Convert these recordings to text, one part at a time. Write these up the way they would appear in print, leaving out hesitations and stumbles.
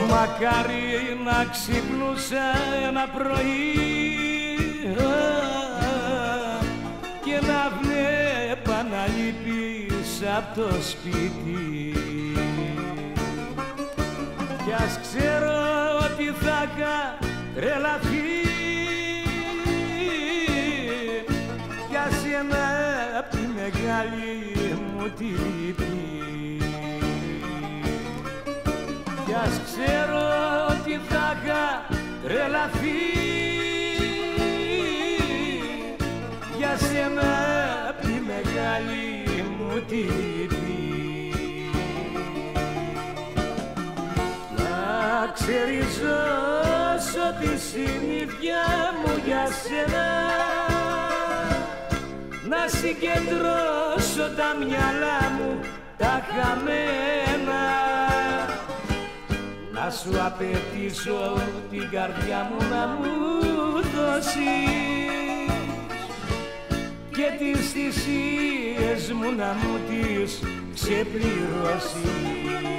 Μακάρι να ξυπνούσα ένα πρωί και να βλέπα να λείπεις απ' το σπίτι, κι ας ξέρω ότι θα είχα τρελαθεί για σένα απ' τη μεγάλη μου τη λύπη, κι ας ξέρω ότι θα είχα τρελαθεί για σένα απ' τη μεγάλη μου τη λύπη. Να ξέρεις όσο τη συνήθεια μου για σένα, να συγκεντρώσω τα μυαλά μου τα χαμένα, να σου απαιτήσω την καρδιά μου να μου δώσεις και τις θυσίες μου να μου τις ξεπληρώσεις.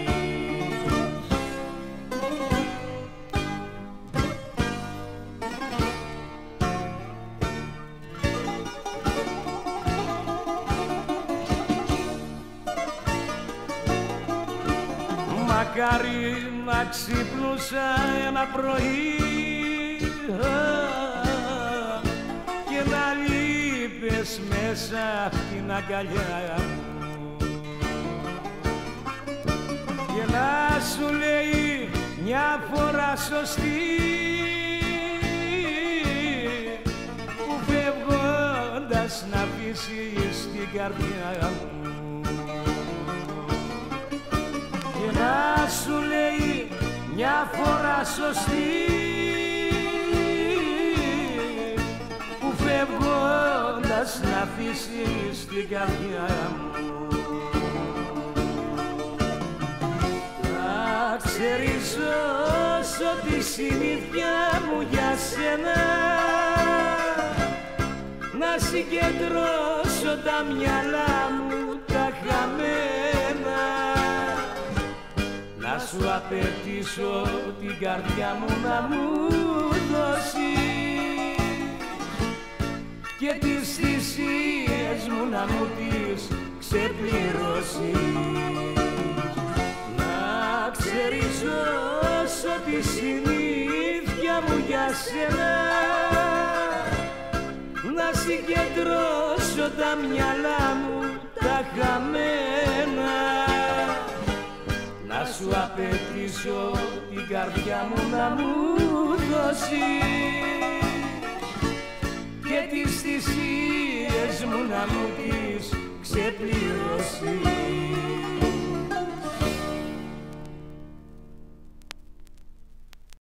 Μακάρι να ξυπνούσα ένα πρωί και να λείπες μέσα απ' την αγκαλιά μου και να σου λέει μια φορά σωστή που φεύγοντας να αφήσεις την καρδιά μου, και να σου λέει μια φορά σωστή που φεύγοντας να αφήσεις την καρδιά μου. Να ξέρεις όσο τη συνήθεια μου για σένα, να συγκεντρώσω τα μυαλά μου τα χαμένα, να σου απαιτήσω την καρδιά μου να μου δώσεις και τις θυσίες μου να μου τις ξεπληρώσεις. Να ξέρεις όσο τη συνήθεια μου για σένα, να συγκεντρώσω τα μυαλά μου τα χαμένα, να σου απαιτήσω την καρδιά μου να μου δώσεις και τις θυσίες μου να μου τις ξεπληρώσεις.